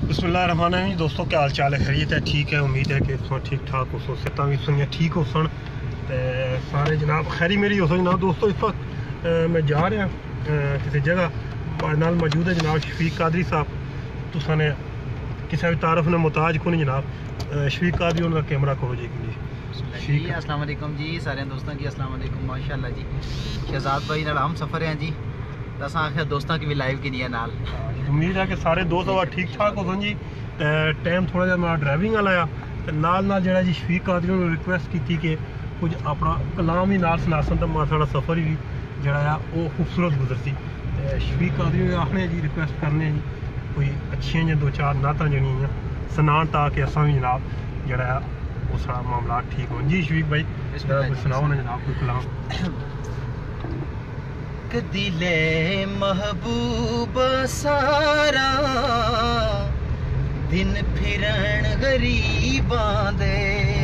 बिस्मिल्लाहिर्रहमानिर्रहीम। दोस्तों क्या हाल चाल है? खैरियत है? ठीक है, उम्मीद है कि तुम ठीक ठाक हो। सेहत भी सुनिया ठीक हो सन सारे जनाब खैरी मेरी हो जनाब। दोस्तों इस वक्त मैं जा रहा किसी जगह नाल मौजूद है जनाब शफीक कादरी साहब। तुसा ने किसी भी तारफ ने मुताज को नहीं जनाब। शफीक कादरी उनका कैमरा कहो जी जी। अस्सलाम वालेकुम जी सारे दोस्तों की अस्सलाम वालेकुम। माशाल्लाह जी शहजाद भाई नाल हम सफ़र हैं जी। असां आखिर दोस्तों की भी लाइव की नहीं नाल उम्मीद है कि सारे दोस्त ठीक ठाक हो सन जी। टाइम थोड़ा जहा मैं ड्राइविंग वाला आ नाल जरा जी शफीक कादरी ने रिक्वेस्ट की कि कुछ अपना कलाम ही नाल सुना सन तो साड़ा सफ़र भी जरा वो खूबसूरत गुजरती। शफीक कादरी ने आखने जी रिक्वेस्ट करने जी कोई अच्छियां जी दो चार नातां जड़ियां सुनान ताकि असां भी जनाब जरा वो सारा मामला ठीक हो जी। शफीक भाई सुनाओ ना जनाब कोई कलाम। दिले महबूब सारा दिन फिरन गरीबां दे।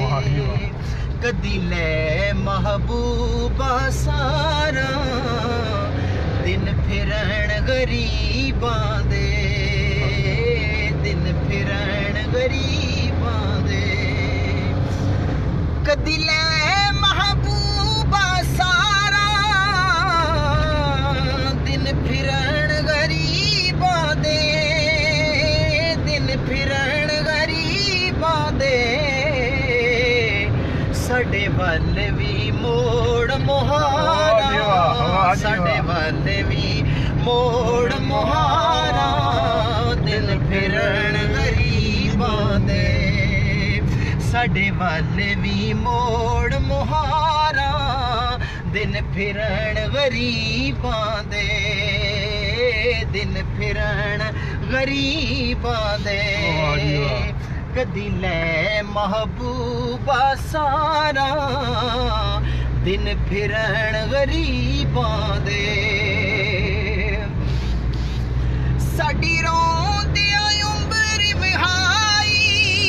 कदिले महबूबा सारा दिन फिरन गरीबां दे। दिन फिरन गरीबां दे। कदिले महबूबा सारा दिन फिरन गरीबां दे। दिन फिरन गरीबां दे। साडे वल भी मोड़ मुहारा। साडे वल भी मोड़ मुहारा। दिन फिरन गरीबां दे। साडे वल भी मोड़ मुहारा। दिन फिरन गरीबां दे। दिन फिरन गरीबां दे। कदिले महबूबा सारा दिन फिरन गरीबां दे। साडी रोंदियां उम्र विहाई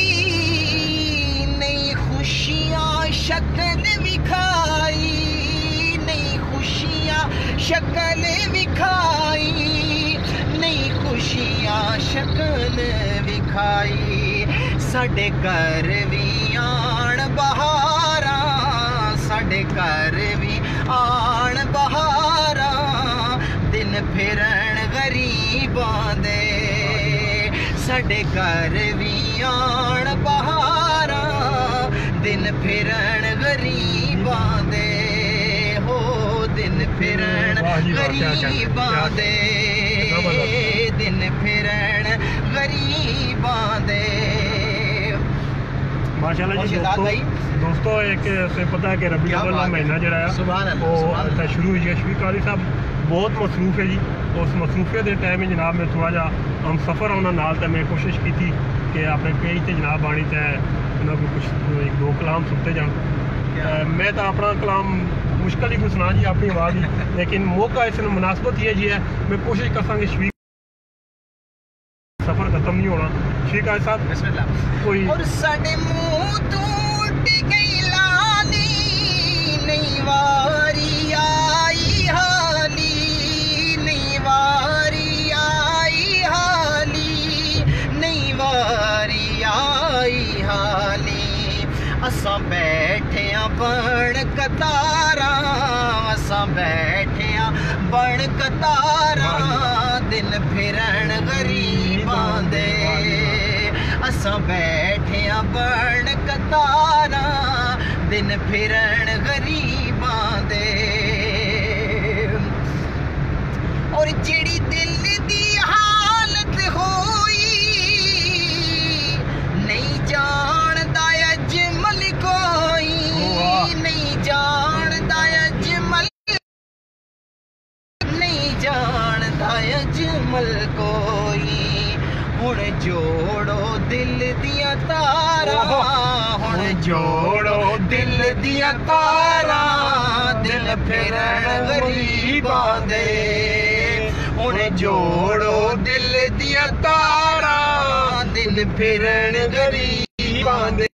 नहीं खुशियां शक्ल विखाई। नहीं खुशियां शक्ल विखाई। नहीं खुशियां शक्ल विखाई। साडे घर भी आन बहारा। साडे घर भी आन बहारा। दिन फिरन गरीबां दे। साडे घर भी आन बहारा। दिन फिरन गरीबां दे। हो दिन फिरन गरीबां दे। दिन फिरन गरीबां दे। माशाल्लाह जी दोस्तों एक से पता है कि रबी अव्वल का महीना जरा है वो शुरू हुई है। शफीक कादरी साहब बहुत मसरूफ है जी। उस मसरूफियत के टाइम में जनाब मैं थोड़ा जहा हम सफ़र होना नाल तो मैं कोशिश की थी कि अपने पेज से जनाब आनी तो उन्होंने कुछ एक दो कलाम सुनते जान। मैं तो अपना कलाम मुश्किल ही कुछ सुना जी अपनी आवाज़ ही, लेकिन मौका इस मुनासबत ही है जी है मैं कोशिश कर संगे शफीक सफ़र खत्म नहीं होना। शफीक कादरी साहब बिस्मिल्लाह। कोई और साडे मुंह टूट गई लानी नहीं वारी आई हाली। नहीं वारी आई हाली। नहीं वारी आई हाली। असां बैठियां बण कतारा। असां बैठियां बण कतारा। दिन फिरन गरीबां दे। असां बैठियां बण कतारा। दिन फिरन गरीबां दे। और जेड़ी दिल दी हालत होई नहीं जानदा अजमल कोई। नहीं जानदा अजमल। नहीं जानदा अजमल कोई। हुण जोड़ो दिल दिया तारा। हुण जोड़ो दिल दिया तारा। दिल फिरन गरीबां दे। हुण जोड़ो दिल दिया तारा। दिल फिरन गरीबां दे।